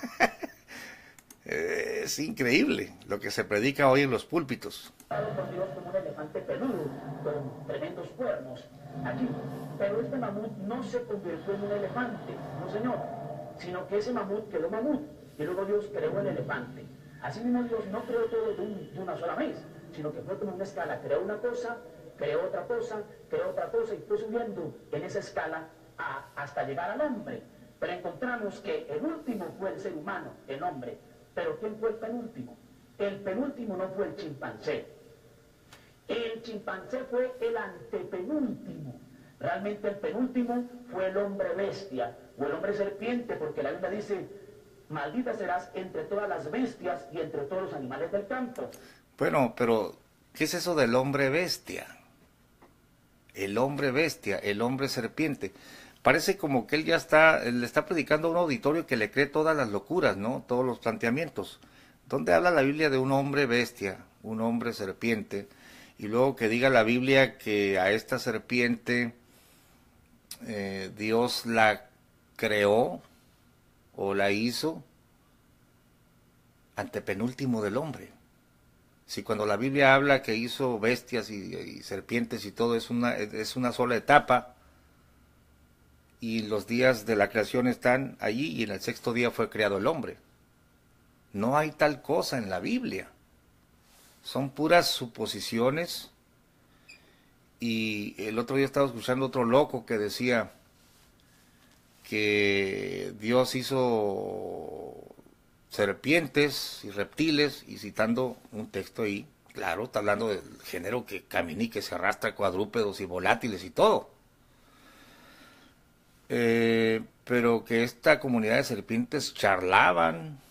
Es increíble lo que se predica hoy en los púlpitos. Por Dios como un elefante peludo, con tremendos cuernos, allí. Pero este mamut no se convirtió en un elefante, no señor, sino que ese mamut quedó mamut, y luego Dios creó el elefante. Así mismo Dios no creó todo de una sola vez, sino que fue como una escala, creó una cosa, creó otra cosa, creó otra cosa, y fue subiendo en esa escala hasta llegar al hombre. Pero encontramos que el último fue el ser humano, el hombre. Pero ¿quién fue el penúltimo? El penúltimo no fue el chimpancé. El chimpancé fue el antepenúltimo. Realmente el penúltimo fue el hombre bestia o el hombre serpiente, porque la Biblia dice, maldita serás entre todas las bestias y entre todos los animales del campo. Bueno, pero ¿qué es eso del hombre bestia? El hombre bestia, el hombre serpiente. Parece como que él ya le está predicando a un auditorio que le cree todas las locuras, ¿no? Todos los planteamientos. ¿Dónde habla la Biblia de un hombre bestia, un hombre serpiente? Y luego que diga la Biblia que a esta serpiente Dios la creó o la hizo antepenúltimo del hombre. Si cuando la Biblia habla que hizo bestias y serpientes y todo es una sola etapa, y los días de la creación están allí, y en el sexto día fue creado el hombre. No hay tal cosa en la Biblia. Son puras suposiciones. Y el otro día estaba escuchando otro loco que decía que Dios hizo serpientes y reptiles, y citando un texto ahí, claro, está hablando del género que camina y que se arrastra, cuadrúpedos y volátiles y todo. Pero que esta comunidad de serpientes charlaban.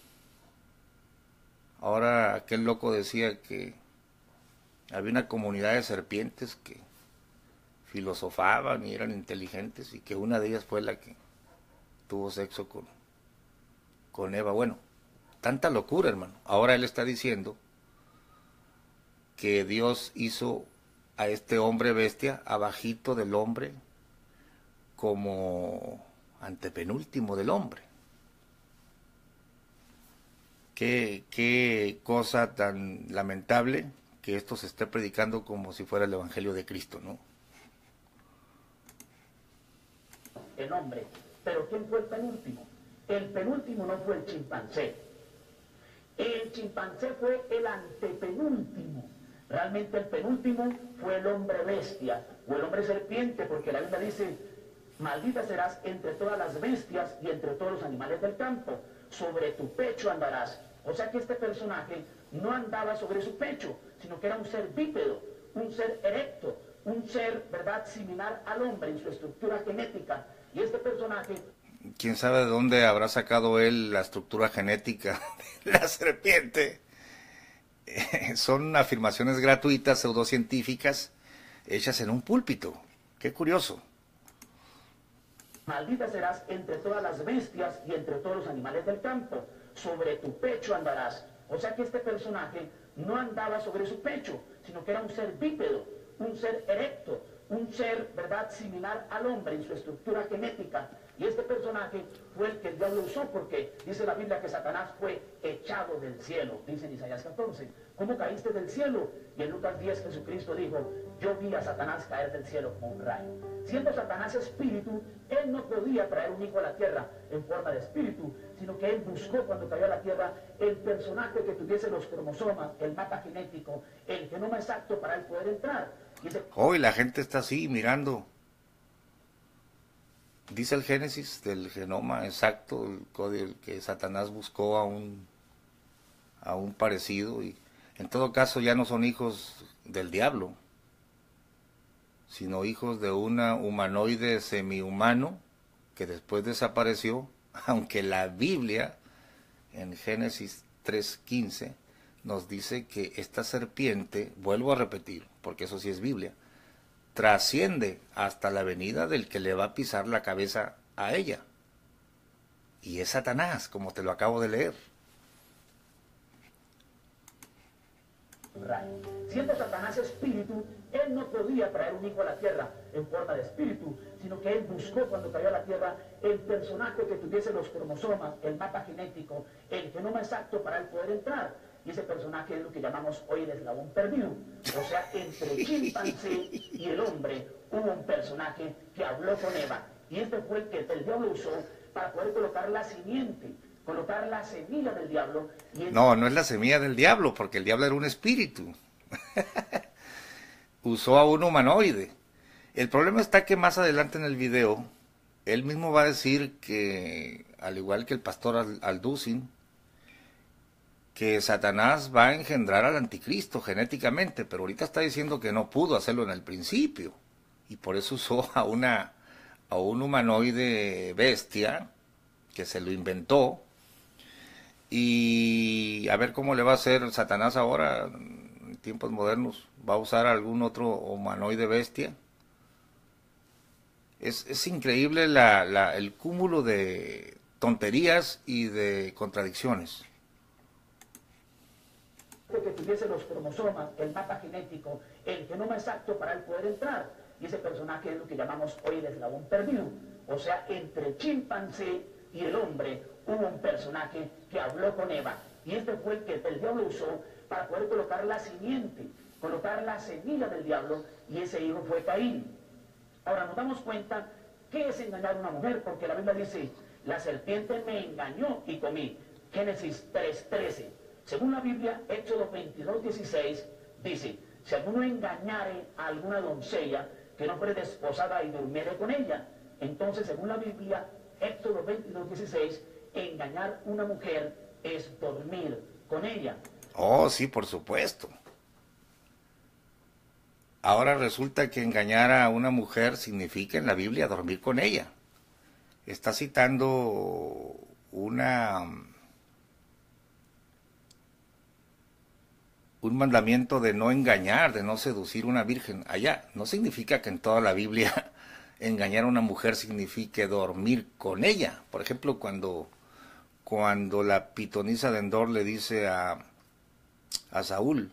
Ahora aquel loco decía que había una comunidad de serpientes que filosofaban y eran inteligentes, y que una de ellas fue la que tuvo sexo con Eva. Bueno, tanta locura, hermano. Ahora él está diciendo que Dios hizo a este hombre bestia abajito del hombre como antepenúltimo del hombre. Qué cosa tan lamentable que esto se esté predicando como si fuera el Evangelio de Cristo, ¿no? El hombre. Pero ¿quién fue el penúltimo? El penúltimo no fue el chimpancé. El chimpancé fue el antepenúltimo. Realmente el penúltimo fue el hombre bestia o el hombre serpiente, porque la Biblia dice: maldita serás entre todas las bestias y entre todos los animales del campo. Sobre tu pecho andarás. O sea que este personaje no andaba sobre su pecho, sino que era un ser bípedo, un ser erecto, un ser, ¿verdad?, similar al hombre en su estructura genética. Y este personaje... ¿Quién sabe de dónde habrá sacado él la estructura genética de la serpiente? Son afirmaciones gratuitas, pseudocientíficas, hechas en un púlpito. Qué curioso. Maldita serás entre todas las bestias y entre todos los animales del campo. Sobre tu pecho andarás. O sea que este personaje no andaba sobre su pecho, sino que era un ser bípedo, un ser erecto, un ser, ¿verdad?, similar al hombre en su estructura genética. Y este personaje fue el que el diablo usó, porque dice la Biblia que Satanás fue echado del cielo, dice en Isaías 14. ¿Cómo caíste del cielo? Y en Lucas 10 Jesucristo dijo: yo vi a Satanás caer del cielo como un rayo. Siendo Satanás espíritu, él no podía traer un hijo a la tierra en forma de espíritu, sino que él buscó, cuando cayó a la tierra, el personaje que tuviese los cromosomas, el mapa genético, el genoma exacto para él poder entrar. Hoy la gente está así mirando. Dice el Génesis del genoma exacto, el código que Satanás buscó a un parecido, y en todo caso ya no son hijos del diablo, sino hijos de una humanoide semihumano que después desapareció, aunque la Biblia en Génesis 3:15 nos dice que esta serpiente, vuelvo a repetir, porque eso sí es Biblia, trasciende hasta la venida del que le va a pisar la cabeza a ella. Y es Satanás, como te lo acabo de leer. Siendo Satanás espíritu, él no podía traer un hijo a la tierra en forma de espíritu, sino que él buscó, cuando cayó a la tierra, el personaje que tuviese los cromosomas, el mapa genético, el genoma exacto para él poder entrar. Y ese personaje es lo que llamamos hoy el eslabón perdido. O sea, entre el chimpancé y el hombre hubo un personaje que habló con Eva. Y este fue el que el diablo usó para poder colocar la simiente, colocar la semilla del diablo. No, no es la semilla del diablo, porque el diablo era un espíritu. Usó a un humanoide. El problema está que más adelante en el video, él mismo va a decir que, al igual que el pastor Alducin, que Satanás va a engendrar al anticristo genéticamente, pero ahorita está diciendo que no pudo hacerlo en el principio, y por eso usó a un humanoide bestia, que se lo inventó, y a ver cómo le va a hacer Satanás ahora, en tiempos modernos. ¿Va a usar algún otro humanoide bestia? Es increíble el cúmulo de tonterías y de contradicciones. Que tuviese los cromosomas, el mapa genético, el genoma exacto para él poder entrar. Y ese personaje es lo que llamamos hoy el eslabón perdido. O sea, entre el chimpancé y el hombre hubo un personaje que habló con Eva. Y este fue el que el diablo usó para poder colocar la simiente, colocar la semilla del diablo, y ese hijo fue Caín. Ahora nos damos cuenta que es engañar a una mujer, porque la Biblia dice: la serpiente me engañó y comí. Génesis 3:13. Según la Biblia, Éxodo 22:16 dice: si alguno engañare a alguna doncella, que no fuere desposada y durmiere con ella. Entonces, según la Biblia, Éxodo 22:16, engañar a una mujer es dormir con ella. Oh, sí, por supuesto. Ahora resulta que engañar a una mujer significa en la Biblia dormir con ella. Está citando un mandamiento de no engañar, de no seducir una virgen. Allá no significa que en toda la Biblia engañar a una mujer signifique dormir con ella. Por ejemplo, cuando la pitonisa de Endor le dice a Saúl,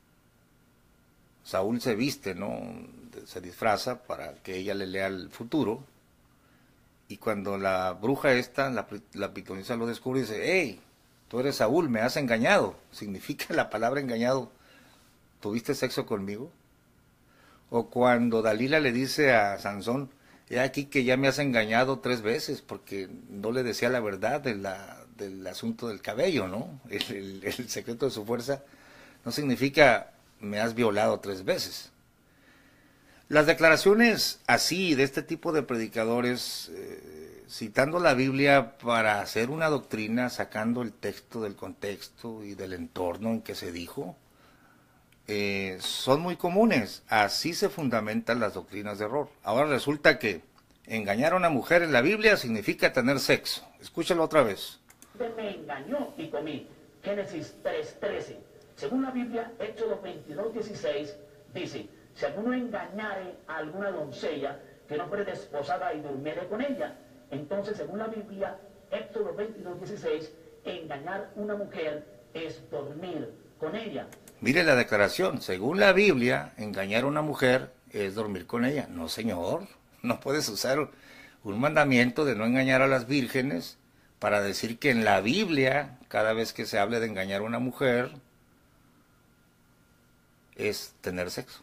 Saúl se viste, ¿no? Se disfraza para que ella le lea el futuro. Y cuando la bruja esta, la pitonisa lo descubre y dice, hey, tú eres Saúl, me has engañado. Significa la palabra engañado, ¿tuviste sexo conmigo? O cuando Dalila le dice a Sansón, he aquí que ya me has engañado 3 veces porque no le decía la verdad del asunto del cabello, ¿no? El secreto de su fuerza no significa me has violado 3 veces. Las declaraciones así, de este tipo de predicadores, citando la Biblia para hacer una doctrina, sacando el texto del contexto y del entorno en que se dijo, son muy comunes. Así se fundamentan las doctrinas de error. Ahora resulta que engañar a una mujer en la Biblia significa tener sexo. Escúchalo otra vez. Me engañó y comí. Génesis 3:13. Según la Biblia, Éxodo 22:16 dice, si alguno engañare a alguna doncella que no fuere desposada y durmiere con ella. Entonces, según la Biblia, Éxodo 22:16, engañar a una mujer es dormir con ella. Mire la declaración, según la Biblia, engañar a una mujer es dormir con ella. No, señor, no puedes usar un mandamiento de no engañar a las vírgenes para decir que en la Biblia, cada vez que se hable de engañar a una mujer, es tener sexo.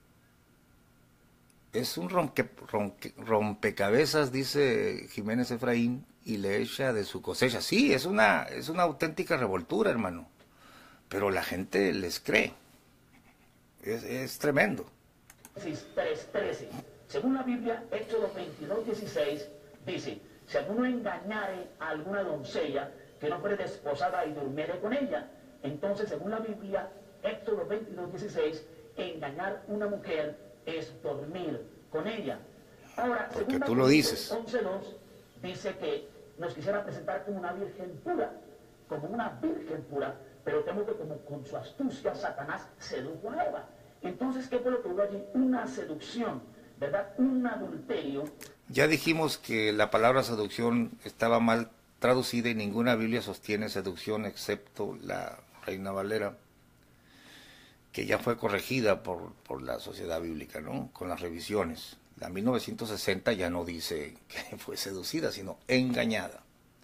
Es un rompecabezas, dice Jiménez Efraín, y le echa de su cosecha. Sí, es una auténtica revoltura, hermano. Pero la gente les cree. Es tremendo. Génesis 3:13. Según la Biblia, Éxodo 22:16 dice, si alguno engañare a alguna doncella que no fuere desposada y durmiere con ella. Entonces, según la Biblia, Éxodo 22:16, engañar a una mujer es dormir con ella. Ahora, porque tú lo dices. 11:2 dice que nos quisiera presentar como una virgen pura, pero temo que como con su astucia Satanás sedujo a Eva. Entonces, ¿qué fue lo que hubo allí? Una seducción, ¿verdad? Un adulterio. Ya dijimos que la palabra seducción estaba mal traducida y ninguna Biblia sostiene seducción excepto la Reina Valera, que ya fue corregida por la sociedad bíblica, ¿no? Con las revisiones. La 1960 ya no dice que fue seducida, sino engañada.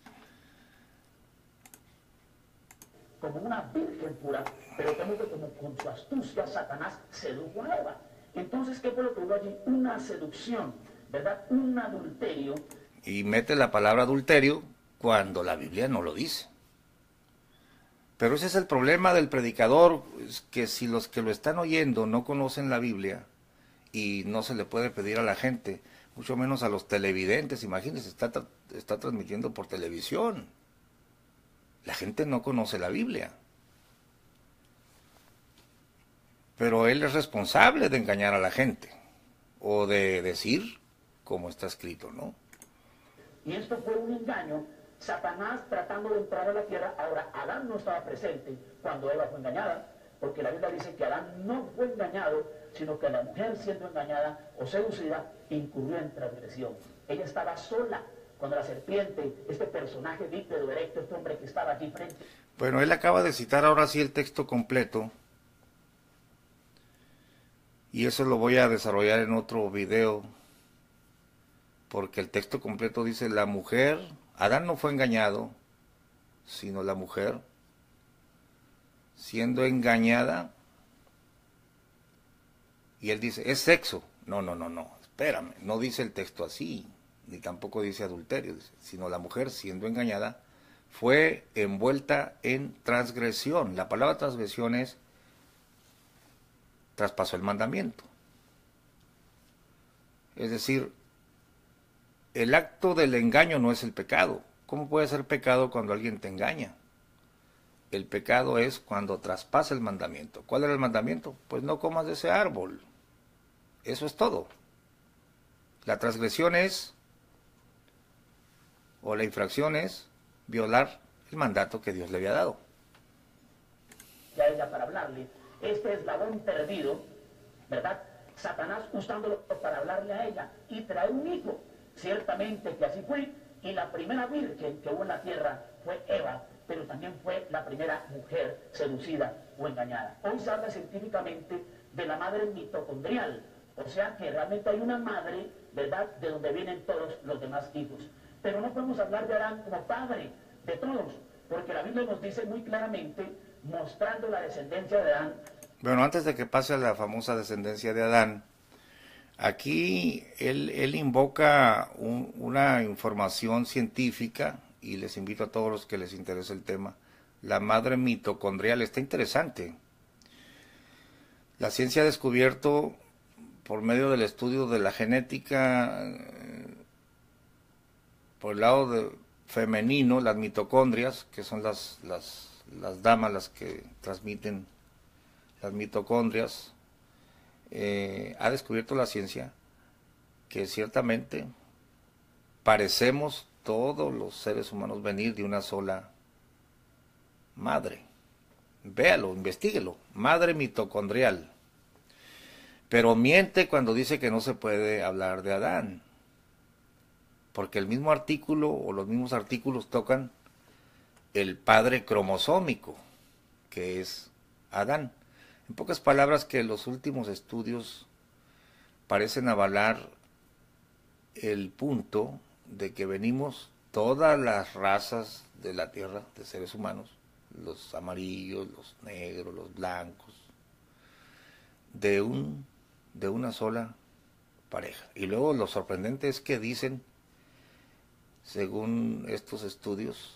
Como una virgen pura, pero temo que como con su astucia Satanás sedujo a Eva. Entonces, ¿qué fue lo que hubo allí? Una seducción, ¿verdad? Un adulterio. Y mete la palabra adulterio cuando la Biblia no lo dice. Pero ese es el problema del predicador, es que si los que lo están oyendo no conocen la Biblia y no se le puede pedir a la gente, mucho menos a los televidentes, imagínense, está transmitiendo por televisión. La gente no conoce la Biblia. Pero él es responsable de engañar a la gente o de decir como está escrito, ¿no? Y esto fue un engaño. Satanás tratando de entrar a la tierra. Ahora, Adán no estaba presente cuando Eva fue engañada, porque la Biblia dice que Adán no fue engañado, sino que la mujer siendo engañada o seducida, incurrió en transgresión. Ella estaba sola cuando la serpiente, este personaje bípedo erecto, este hombre que estaba allí frente. Bueno, él acaba de citar ahora sí el texto completo, y eso lo voy a desarrollar en otro video, porque el texto completo dice, la mujer, Adán no fue engañado, sino la mujer, siendo engañada, y él dice, es sexo. No, espérame, no dice el texto así, ni tampoco dice adulterio, sino la mujer, siendo engañada, fue envuelta en transgresión. La palabra transgresión es, traspasó el mandamiento. Es decir, el acto del engaño no es el pecado. ¿Cómo puede ser pecado cuando alguien te engaña? El pecado es cuando traspasa el mandamiento. ¿Cuál era el mandamiento? Pues no comas de ese árbol. Eso es todo. La transgresión es, o la infracción es, violar el mandato que Dios le había dado. A ella para hablarle, este eslabón perdido, ¿verdad? Satanás usándolo para hablarle a ella y traer un hijo. Ciertamente que así fue, y la primera virgen que hubo en la tierra fue Eva, pero también fue la primera mujer seducida o engañada. Hoy se habla científicamente de la madre mitocondrial, o sea que realmente hay una madre, ¿verdad?, de donde vienen todos los demás hijos. Pero no podemos hablar de Adán como padre de todos, porque la Biblia nos dice muy claramente, mostrando la descendencia de Adán. Bueno, antes de que pase a la famosa descendencia de Adán, aquí él invoca una información científica, y les invito a todos los que les interese el tema. La madre mitocondrial está interesante. La ciencia ha descubierto, por medio del estudio de la genética, por el lado femenino, las mitocondrias, que son las damas las que transmiten las mitocondrias, ha descubierto la ciencia que ciertamente parecemos todos los seres humanos venir de una sola madre. Véalo, investíguelo, madre mitocondrial. Pero miente cuando dice que no se puede hablar de Adán, porque el mismo artículo o los mismos artículos tocan el padre cromosómico, que es Adán. En pocas palabras, que los últimos estudios parecen avalar el punto de que venimos todas las razas de la tierra, de seres humanos, los amarillos, los negros, los blancos, de una sola pareja. Y luego lo sorprendente es que dicen, según estos estudios,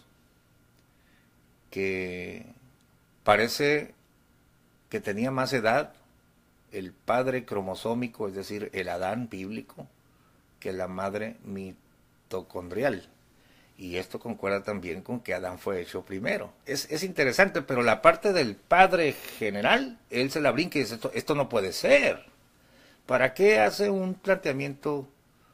que parece que tenía más edad el padre cromosómico, es decir, el Adán bíblico, que la madre mitocondrial. Y esto concuerda también con que Adán fue hecho primero. Es interesante, pero la parte del padre general, él se la brinca y dice, esto no puede ser. ¿Para qué hace un planteamiento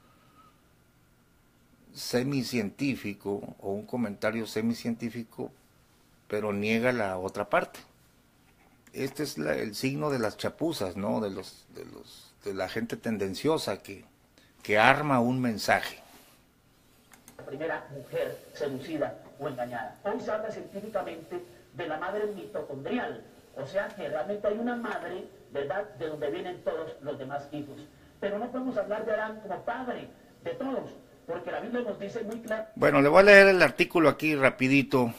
semicientífico o un comentario semicientífico, pero niega la otra parte? Este es el signo de las chapuzas, ¿no? De la gente tendenciosa que arma un mensaje. La primera mujer seducida o engañada. Hoy se habla científicamente de la madre mitocondrial, o sea que realmente hay una madre, ¿verdad?, de donde vienen todos los demás hijos. Pero no podemos hablar de Adán como padre de todos, porque la Biblia nos dice muy claro. Bueno, le voy a leer el artículo aquí rapidito.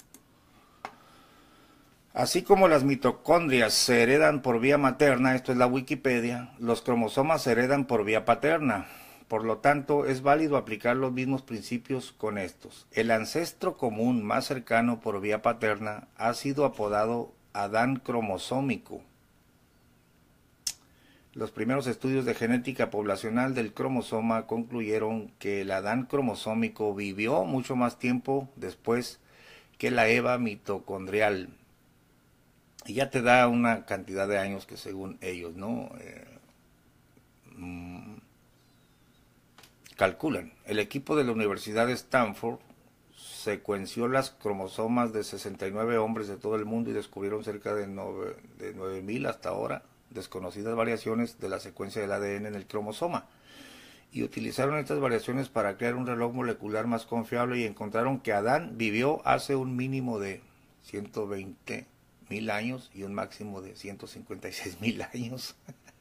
Así como las mitocondrias se heredan por vía materna, esto es la Wikipedia, los cromosomas se heredan por vía paterna. Por lo tanto, es válido aplicar los mismos principios con estos. El ancestro común más cercano por vía paterna ha sido apodado Adán cromosómico. Los primeros estudios de genética poblacional del cromosoma concluyeron que el Adán cromosómico vivió mucho más tiempo después que la Eva mitocondrial. Y ya te da una cantidad de años que según ellos, ¿no? Calculan. El equipo de la Universidad de Stanford secuenció las cromosomas de 69 hombres de todo el mundo y descubrieron cerca de 9.000 hasta ahora desconocidas variaciones de la secuencia del ADN en el cromosoma. Y utilizaron estas variaciones para crear un reloj molecular más confiable y encontraron que Adán vivió hace un mínimo de 120.000 años y un máximo de 156.000 años.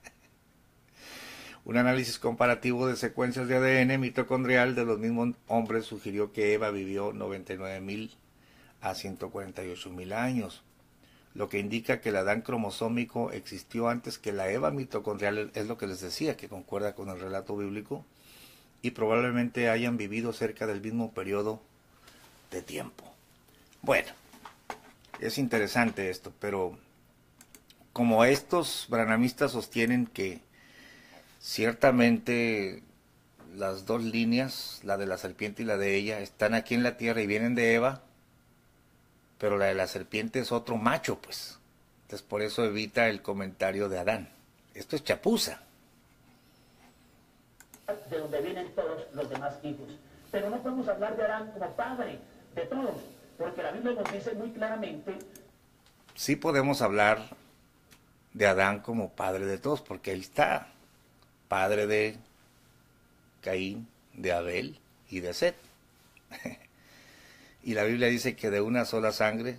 Un análisis comparativo de secuencias de ADN mitocondrial de los mismos hombres sugirió que Eva vivió 99.000 a 148.000 años, lo que indica que el Adán cromosómico existió antes que la Eva mitocondrial, es lo que les decía, que concuerda con el relato bíblico, y probablemente hayan vivido cerca del mismo periodo de tiempo. Bueno, es interesante esto, pero como estos branhamistas sostienen que ciertamente las dos líneas, la de la serpiente y la de ella, están aquí en la tierra y vienen de Eva, pero la de la serpiente es otro macho, pues. Entonces por eso evita el comentario de Adán. Esto es chapuza. De donde vienen todos los demás hijos. Pero no podemos hablar de Adán como padre de todos, porque la Biblia nos dice muy claramente. Sí podemos hablar de Adán como padre de todos, porque ahí está, padre de Caín, de Abel y de Set. Y la Biblia dice que de una sola sangre,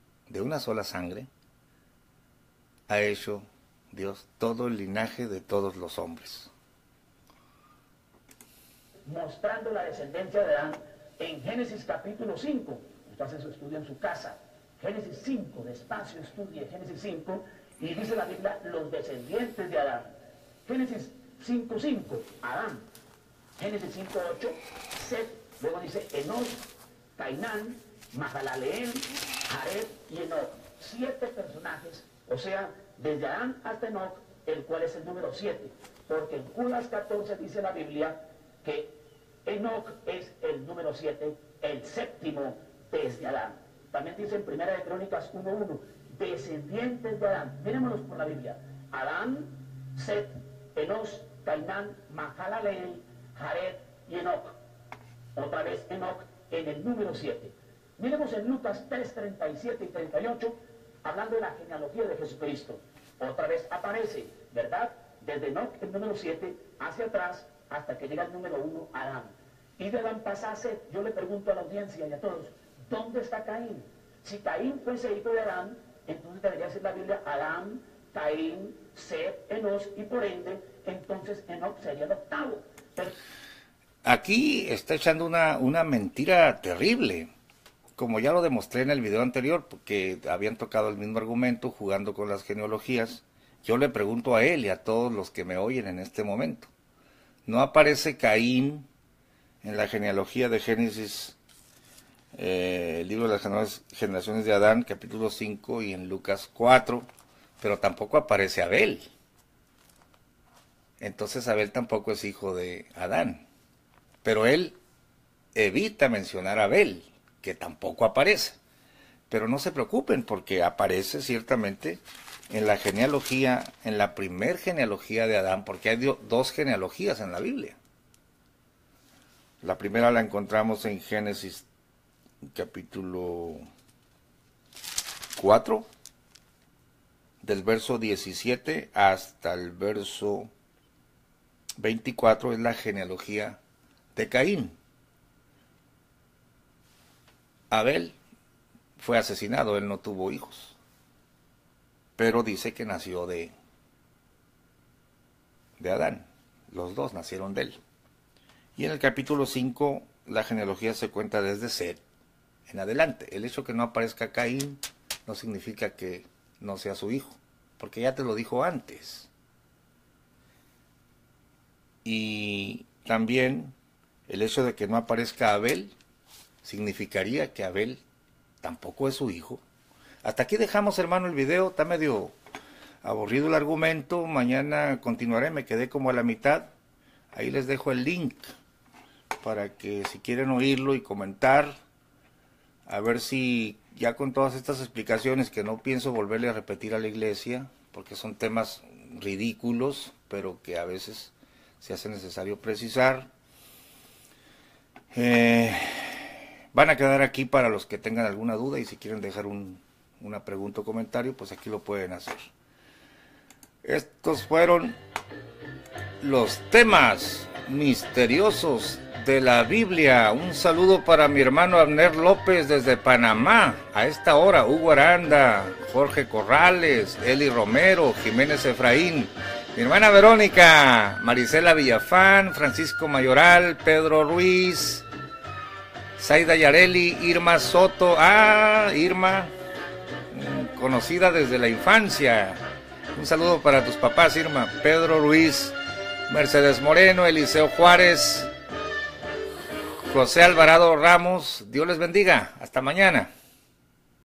ha hecho Dios todo el linaje de todos los hombres. Mostrando la descendencia de Adán en Génesis capítulo 5. Usted hace su estudio en su casa. Génesis 5, despacio estudie Génesis 5, y dice la Biblia, los descendientes de Adán. Génesis 5:5, Adán. Génesis 5:8, Set. Luego dice Enos, Cainán, Mahalaleel, Jared y Enoc. 7 personajes, o sea, desde Adán hasta Enoc, el cual es el número 7. Porque en Judas 14 dice la Biblia que Enoc es el número 7, el séptimo desde Adán. También dice en Primera de Crónicas 1:1, descendientes de Adán. Mirémoslos por la Biblia. Adán, Set, Enos, Cainán, Mahalaleel, Jared y Enoc. Otra vez Enoc en el número 7. Miremos en Lucas 3:37 y 38, hablando de la genealogía de Jesucristo. Otra vez aparece, ¿verdad? Desde Enoc, el número 7, hacia atrás, hasta que llega el número 1, Adán. Y de Adán pasa a Set. Yo le pregunto a la audiencia y a todos, ¿dónde está Caín? Si Caín fuese hijo de Adán, entonces debería decir la Biblia Adán, Caín, Set, Enos, y por ende, entonces Enoc sería el octavo. Pero Aquí está echando una mentira terrible, como ya lo demostré en el video anterior, porque habían tocado el mismo argumento jugando con las genealogías. Yo le pregunto a él y a todos los que me oyen en este momento, ¿no aparece Caín en la genealogía de Génesis, el libro de las generaciones de Adán, capítulo 5, y en Lucas 4, pero tampoco aparece Abel? Entonces Abel tampoco es hijo de Adán, pero él evita mencionar a Abel, que tampoco aparece. Pero no se preocupen, porque aparece ciertamente en la genealogía, en la primer genealogía de Adán, porque hay 2 genealogías en la Biblia. La primera la encontramos en Génesis capítulo 4, del verso 17 hasta el verso 24, es la genealogía de Caín. Abel fue asesinado, él no tuvo hijos, pero dice que nació de Adán. Los 2 nacieron de él. Y en el capítulo 5 la genealogía se cuenta desde Set en adelante. El hecho que no aparezca Caín no significa que no sea su hijo, porque ya te lo dijo antes. Y también el hecho de que no aparezca Abel significaría que Abel tampoco es su hijo. Hasta aquí dejamos, hermano, el video. Está medio aburrido el argumento. Mañana continuaré, me quedé como a la mitad. Ahí les dejo el link para que si quieren oírlo y comentar, a ver si ya con todas estas explicaciones, que no pienso volverle a repetir a la iglesia, porque son temas ridículos, pero que a veces se hace necesario precisar, van a quedar aquí para los que tengan alguna duda, y si quieren dejar una pregunta o comentario, pues aquí lo pueden hacer. Estos fueron los temas misteriosos de la Biblia. Un saludo para mi hermano Abner López desde Panamá. A esta hora, Hugo Aranda, Jorge Corrales, Eli Romero, Jiménez Efraín, mi hermana Verónica, Marisela Villafán, Francisco Mayoral, Pedro Ruiz, Zaida Yareli, Irma Soto. Irma, conocida desde la infancia. Un saludo para tus papás, Irma. Pedro Ruiz, Mercedes Moreno, Eliseo Juárez, José Alvarado Ramos. Dios les bendiga. Hasta mañana.